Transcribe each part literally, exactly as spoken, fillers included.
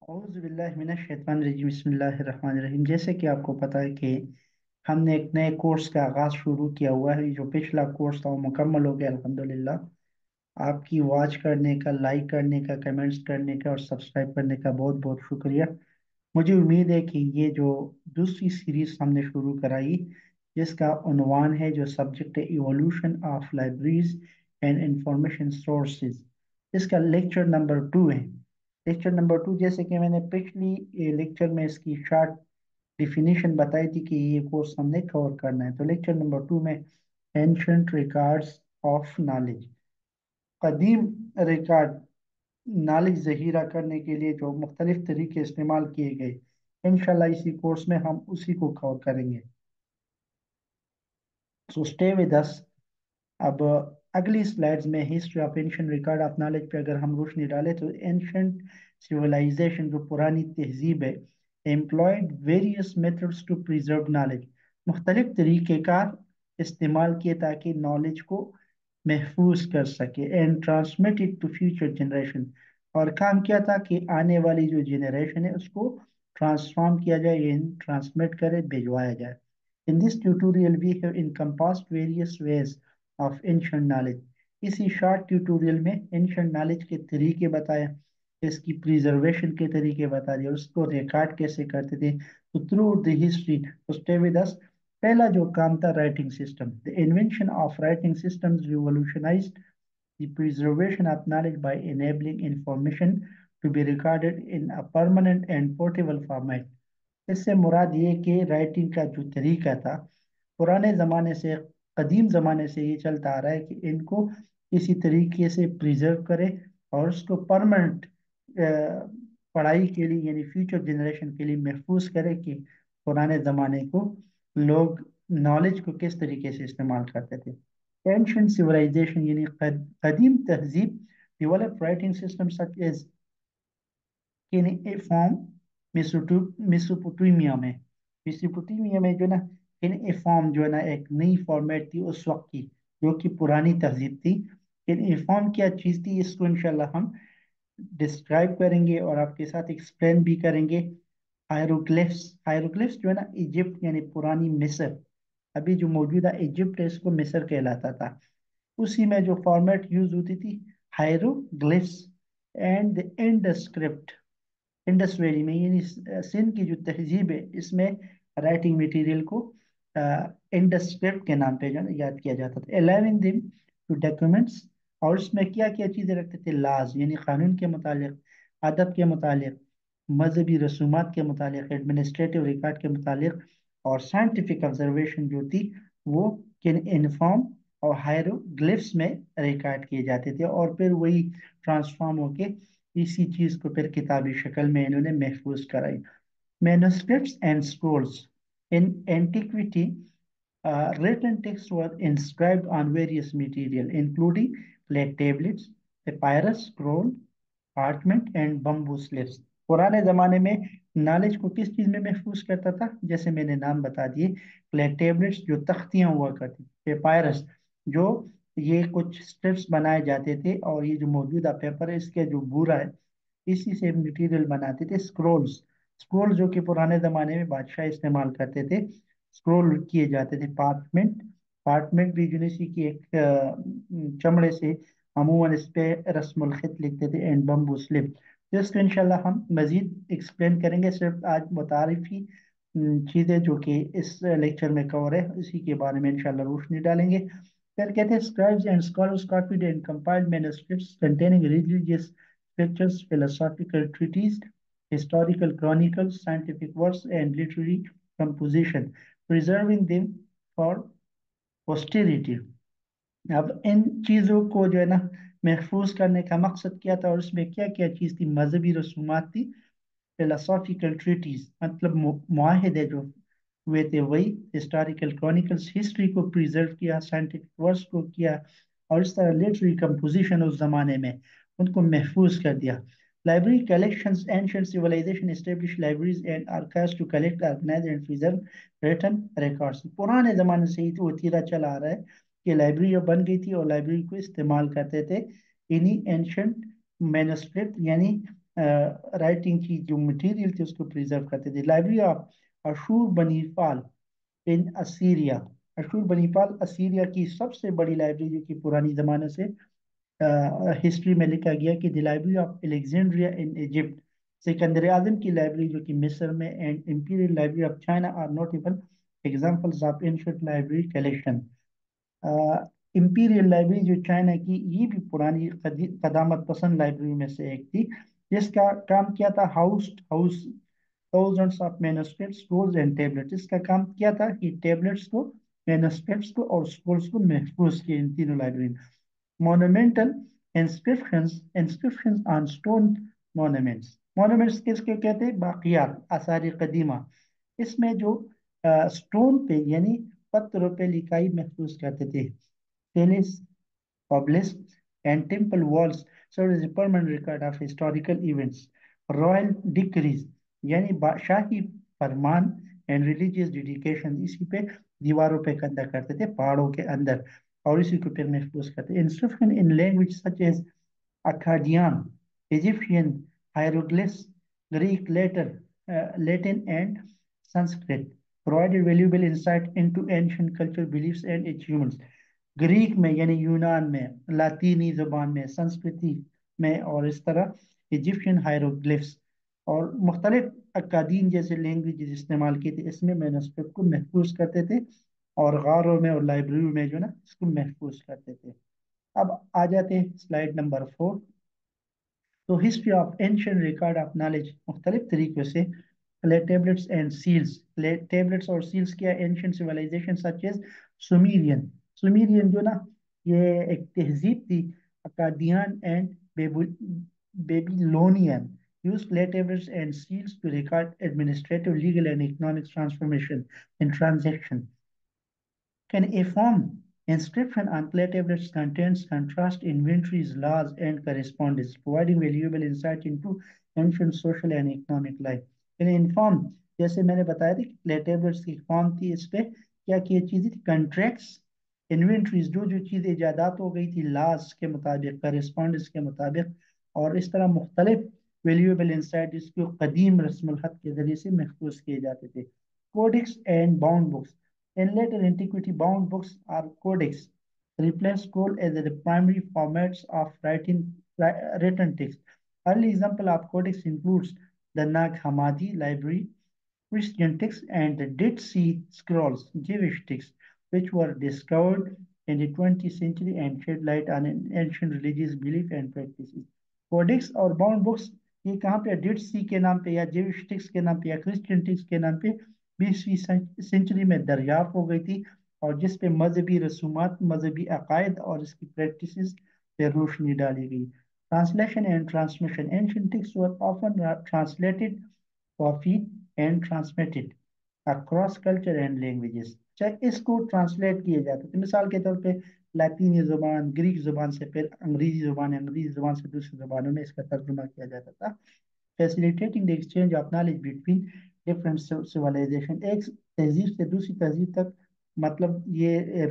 औज़ु बिल्लाहि मिनश शैतानिर रजीम बिस्मिल्लाहिर रहमानिर रहीम। जैसे कि आपको पता है कि हमने एक नए कोर्स का आगाज़ शुरू किया हुआ है। जो पिछला कोर्स था वो मुकम्मल हो गया अल्हम्दुलिल्लाह। आपकी वॉच करने का, लाइक करने का, कमेंट्स करने का और सब्सक्राइब करने का बहुत बहुत शुक्रिया। मुझे उम्मीद है कि ये जो दूसरी सीरीज हमने शुरू कराई, जिसका उन्वान है, जो सब्जेक्ट है, evolution of libraries and information sources, इसका लेक्चर नंबर टू है। लेक्चर नंबर टू, जैसे कि मैंने पिछली लेक्चर में इसकी शॉर्ट डिफिनीशन बताई थी कि ये कोर्स हमने कवर करना है। तो लेक्चर नंबर टू में एंशंट रिकॉर्ड्स ऑफ नॉलेज, कदीम रिकॉर्ड, नॉलेज ज़हीरा करने के लिए जो मुख्तलिफ तरीके इस्तेमाल किए गए, इंशाल्लाह इसी कोर्स में हम उसी को कवर करेंगे। So stay with us. अब अगली स्लाइड्स में history of ancient record of knowledge पे अगर हम रोशनी डालें तो एंशिएंट सिविलाइजेशन, जो पुरानी तहजीब है, employed various methods to preserve knowledge, मुख्तलिफ तरीक़ेकार इस्तेमाल किए ताकि नॉलेज को महफूज कर सके, and transmit it to future generation. और काम किया था कि आने वाली जो जनरेशन है उसको ट्रांसफॉर्म किया जाए, ट्रांसमिट करे, भिजवाया जाए। In this tutorial, we have encompassed various ways of ancient knowledge. इसी शॉर्ट ट्यूटोरियल में एंशिएंट नॉलेज के तरीके बताए, इसकी प्रिजर्वेशन के तरीके बता दिए और उसको रिकॉर्ड कैसे करते थे। तो थ्रू द हिस्ट्री, तो स्टे विद अस। पहला जो काम था, writing system. The invention of writing systems revolutionized the preservation of knowledge by enabling information to be recorded in a permanent and portable format. इससे मुराद ये कि राइटिंग का जो तरीका था, पुराने ज़माने से, कदीम ज़माने से ये चलता आ रहा है कि इनको किसी तरीके से प्रिजर्व करे और उसको परमानेंट पढ़ाई के लिए, यानी फ्यूचर जनरेशन के लिए महफूज करे कि पुराने ज़माने को लोग नॉलेज को किस तरीके से इस्तेमाल करते थे। एंशिएंट सिविलाइजेशन यानी कदीम तहजीब develop writing system such as in a form Mesopotamia में। मेसोपोटामिया में जो ना, इन ए फॉर्म जो है ना, एक नई फॉर्मेट थी उस वक्त की, जो कि पुरानी तहजीब थी। इन ए फॉर्म क्या चीज़ थी, इसको इंशाल्लाह हम डिस्क्राइब करेंगे और आपके साथ एक्सप्लेन भी करेंगे। हायरोग्लिफ्स, हायरोग्लिफ्स जो है ना, इजिप्ट यानी पुरानी मिस्र, अभी जो मौजूदा इजिप्ट है इसको मिस्र कहलाता था। उसी में जो फॉर्मेट यूज होती थी, hieroglyphs and the Indus script. Indus valley में, यानी सिंध की जो तहजीब है, इसमें राइटिंग मटेरियल को इंडस स्क्रिप्ट के नाम पे जो है ना याद किया जाता था। अलाउइंग देम टू डॉक्यूमेंट्स, और उसमें क्या क्या चीज़ें रखते थे, लाज यानी कानून के मुतालिक, अदब के मुतालिक, मजहबी रसूमात के मुतालिक, एडमिनिस्ट्रेटिव रिकॉर्ड के मुतालिक, और साइंटिफिक ऑब्जर्वेशन जो थी वो किन इनफॉर्म और हायरोग्लिफ्स में रिकॉर्ड किए जाते थे, और फिर वही ट्रांसफॉर्म होके इसी चीज को फिर किताबी शक्ल में इन्होंने महफूज कराई। Manuscripts and scrolls in antiquity, written texts were inscribed on various material including clay tablets, papyrus scroll, parchment and bamboo slips. पुराने जमाने में नॉलेज को किस चीज में महफूज करता था, जैसे मैंने नाम बता दिए, क्ले टेबलेट्स जो तख्तियां हुआ करती, पेपायरस जो ये कुछ स्ट्रिप्स बनाए जाते थे, और ये जो मौजूदा पेपर है इसके जो बूरा है इसी से मटेरियल बनाते थे। स्क्रोल्स, स्क्रोल जो कि पुराने जमाने में बादशाह इस्तेमाल करते थे, स्क्रोल किए जाते थे। पार्चमेंट, पार्चमेंट भी यूनिसी की एक अ, चमड़े से अमूमन इस पे रस्मुल खत लिखते थे। एंड बम्बू स्लिप, तो इसको इंशाल्लाह हम मजीद एक्सप्लेन करेंगे। सिर्फ आज मुतारिफी चीज़ें जो कि इस लेक्चर में कवर है, इसी के बारे में इंशाल्लाह रोशनी डालेंगे। फिर कहते हैं, scribes and scholars copied and compiled manuscripts containing religious scriptures, philosophical treatises, historical chronicles, scientific works, and literary composition, preserving them for posterity. अब इन चीज़ों को जो है ना महफूज करने का मकसद क्या था, और उसमें क्या क्या चीज़ थी, मजहबी रसूमात थी, फिलोसॉफिकल ट्रीटीज मतलब मुआहदे जो हुए थे वही, हिस्टोरिकल क्रॉनिकल्स हिस्ट्री को प्रिजर्व किया, साइंटिफिक वर्क्स को किया, और इस तरह लिटरेरी कंपोजिशन उस जमाने में उनको महफूज कर दिया। Library collections, ancient civilization establish libraries and archives to collect, organize and preserve written records. पुराने जमाने से ही तो वतीरा चला आ रहा है कि लाइब्रेरी बन गई थी और लाइब्रेरी को इस्तेमाल करते थे इन्हीं एंशिएंट मैन्युस्क्रिप्ट यानी राइटिंग की जो मटेरियल थी उसको प्रिजर्व करते थे। लाइब्रेरी ऑफ अशूर बनी फाल इन असीरिया, अशूर बनी फाल असीरिया की सबसे बड़ी लाइब्रेरी जो कि पुरानी ज़माने से हिस्ट्री में लिखा गया कि the library of Alexandria in Egypt, सिकंदर आजम की लाइब्रेरी जो कि मिस्र में, and imperial library of China are not even examples of ancient library collection. Imperial library जो चाइना की, ये भी पुरानी कदामत पसंद लाइब्रेरी में से एक थी, जिसका काम किया था house house thousands of manuscripts, scrolls and tablets. इसका काम किया था कि टेबलेट्स को, मैन्युस्क्रिप्ट्स को और स्क्रोल्स को महफूज किए इन तीनों library. Monumental inscriptions, inscriptions on stone monuments, monuments किसके कहते हैं? बाकियात, आसार कदीमा। इसमें जो स्टोन पे यानी पत्थरों पे लिखाई महफूज करते थे। Palace, obelisks, and temple walls serve as a permanent record of historical events. Royal decrees यानी शाही फरमान एंड रिलीजियस डेडिकेशन इसी पे दीवारों पे कंधा करते थे पहाड़ों के अंदर, और इसी को फिर महफूज करते। Inscription in language such as Akkadian, Egyptian hieroglyphs, Greek letter, uh, Latin and Sanskrit provided valuable insight into ancient culture, beliefs and achievements. Greek में यानी यूनान में, लातीनी जुबान में, संस्कृति में, और इस तरह इजिप्शियन हायरोग्लिफ्स और मुख्तलिफ अक्कादीन जैसे लैंग्वेज इस्तेमाल की थी, इसमें मैनस्क्रिप्ट को महफूज करते थे और गारों में और लाइब्रेरी में जो ना इसको महफूज करते थे। अब आ जाते हैं स्लाइड नंबर फोर। तो history of ancient record of knowledge मुख्तलिफ तरीक़ों से, clay tablets and seals, clay tablets और सील्स किया, ancient civilization such as Sumerian, Sumerian जो ना ये एक तहजीब थी, Akkadian and Babylonian use clay tablets and seals to record administrative, legal, and economic transformation and transaction. Can a form inscription on clay tablets contains contrast inventories, laws, and correspondence, providing valuable insight into ancient social and economic life. Can a form, जैसे मैंने बताया था कि clay tablets की form थी, इस पे क्या क्या चीजें थी? कंट्रैक्ट्स, इन्वेंट्रीज, जो जो चीजें इजादात हो गई थी लाज के मुताबिक, करस्पॉन्डेंस के मुताबिक, और इस तरह मुख्तलिफ वैल्यूएबल इंसाइट जिसको कदीम रस्मुल खत के जरिए से महफूज किए जाते थे। Codex and bound books, in later antiquity, bound books or codex replaced scroll as the primary formats of writing written text. Early example of codex includes the Nag Hammadi library, Christian texts, and the Dead Sea Scrolls, Jewish texts, which were discovered in the twentieth century and shed light on ancient religious belief and practices. Codex और bound books ये कहाँ पे? Dead सी के नाम पे या Jewish text के नाम पे या क्रिश्चियन टेक्स्ट के नाम पे बीसवीं सेंचुरी में दरियाफ्त हो गई थी, और जिस पे मजहबी रसूमात, मजहबी अकायद और इसकी प्रैक्टिसेस पे रोशनी डाली गई। Translation and transmission, ancient text were often translated, copied and transmitted across culture and languages. चाहे इसको ट्रांसलेट किए जाते थे, मिसाल के तौर पे लातीनी जुबान, ग्रीक जुबान से फिर अंग्रेजी जुबान, अंग्रेजी जुबान से दूसरी जुबानों में इसका तर्जुमा किया जाता था, facilitating the exchange of knowledge between different civilization. एक तहजीब से दूसरी तहजीब तक, मतलब ये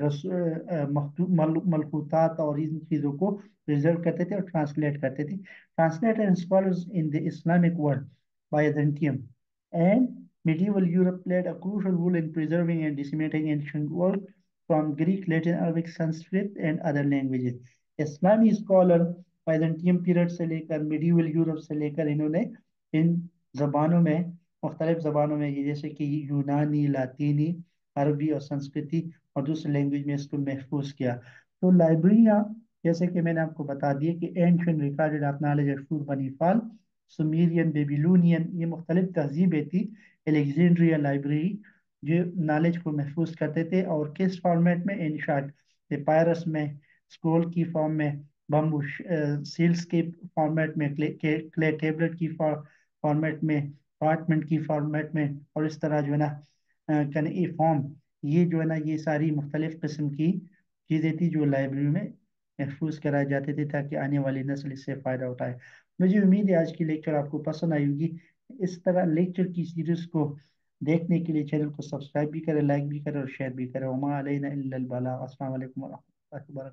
मलकूतात और इन चीज़ों को प्रिजर्व करते थे और ट्रांसलेट करते थे। Translator and scholars in the Islamic world, Byzantium and medieval Europe played a crucial role in preserving and disseminating ancient work from Greek, Latin, Arabic, Sanskrit, and other languages. इस्लामी scholar Byzantium period से लेकर medieval Europe से लेकर इन्होंने इन जबानों में, मुख्तलिफ जबानों में, जैसे कि यूनानी, लातीनी, अरबी और संस्कृति और दूसरे लैंग्वेज में इसको महफूज किया। तो लाइब्रेरियाँ, जैसे कि मैंने आपको बता दिया कि ancient recorded of knowledge Ashurbanipal, सुमीरियन, Babylonian, ये मुख्तलिफ तहजीबें थी। एलेक्जेंड्रिया लाइब्रेरी जो नॉलेज को महफूज करते थे, और किस फॉर्मेट में? इन शॉर्ट पेपायरस में, स्क्रोल की फॉर्म में, बम्बू सील्स के फॉर्मेट में, क्ले, क्ले टेबलेट की फॉर्मेट में, पार्चमेंट की फॉर्मेट में, और इस तरह जो है ना कन ए फॉर्म, ये जो है ना ये सारी मुख्तलिफ किस्म की चीज़ें थी जो लाइब्रेरी में महफूज कराए जाते थे ताकि आने वाली नस्ल इससे फ़ायदा उठाए। मुझे उम्मीद है आज की लेक्चर आपको पसंद आई होगी। इस तरह लेक्चर की सीरीज को देखने के लिए चैनल को सब्सक्राइब भी करें, लाइक भी करें और शेयर भी करें। वमा अलैना इल्लल बलाग। अस्सलाम वालेकुम व रहमतुल्लाहि व बरकातहू।